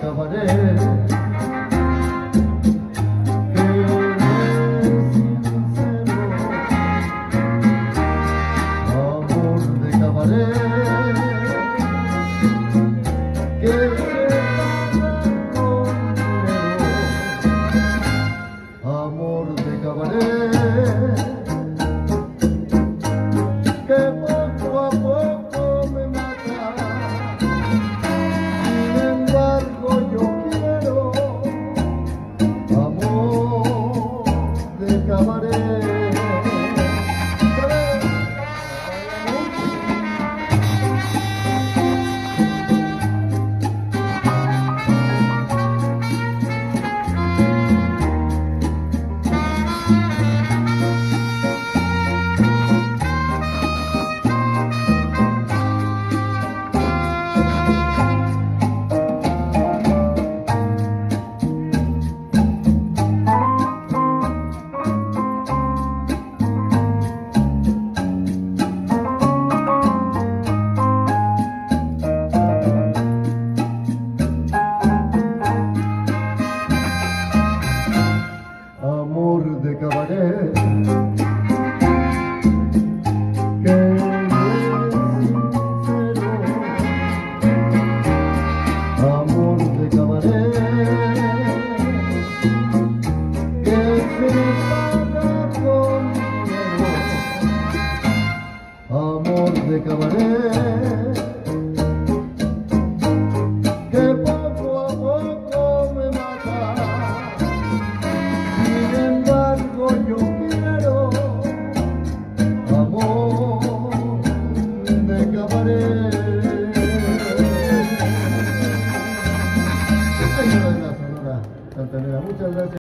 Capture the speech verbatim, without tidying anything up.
cabaret. Amor de cabaret, que poco a poco me mata. Sin embargo yo quiero amor de cabaret. Amor de cabaret, que es sincero. Amor de cabaret, que se paga con dinero. Amor de cabaret, que poco a poco me mata. Yo quiero amor de cabaret. Señora de la Sonora Santanera, muchas gracias.